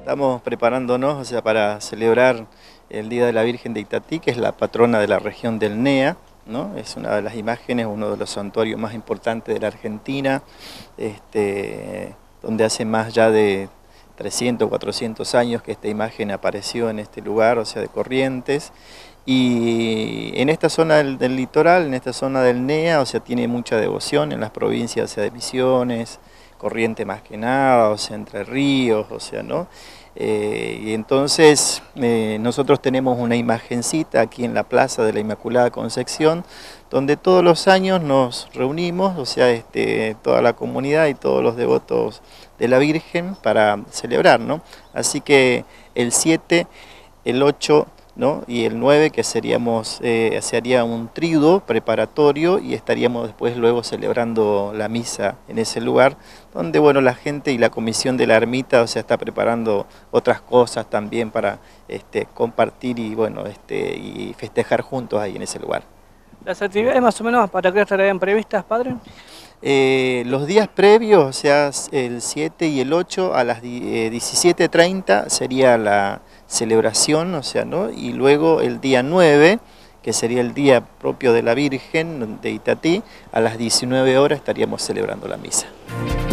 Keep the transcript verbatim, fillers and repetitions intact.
Estamos preparándonos, o sea, para celebrar el Día de la Virgen de Itatí, que es la patrona de la región del N E A, ¿no? Es una de las imágenes, uno de los santuarios más importantes de la Argentina, este, donde hace más ya de trescientos, cuatrocientos años que esta imagen apareció en este lugar, o sea, de Corrientes. Y en esta zona del, del litoral, en esta zona del N E A, o sea, tiene mucha devoción en las provincias, o sea, de Misiones, Corrientes más que nada, o sea, Entre Ríos, o sea, ¿no? Eh, y entonces eh, nosotros tenemos una imagencita aquí en la Plaza de la Inmaculada Concepción, donde todos los años nos reunimos, o sea, este, toda la comunidad y todos los devotos de la Virgen para celebrar, ¿no? Así que el siete, el ocho, ¿no? Y el nueve, que seríamos, eh, se haría un triduo preparatorio y estaríamos después luego celebrando la misa en ese lugar, donde bueno, la gente y la comisión de la ermita, o sea, está preparando otras cosas también para este, compartir y bueno, este, y festejar juntos ahí en ese lugar. ¿Las actividades más o menos para qué estarían previstas, padre? Eh, los días previos, o sea, el siete y el ocho a las diecisiete treinta sería la celebración, o sea, ¿no? Y luego el día nueve, que sería el día propio de la Virgen de Itatí, a las diecinueve horas estaríamos celebrando la misa.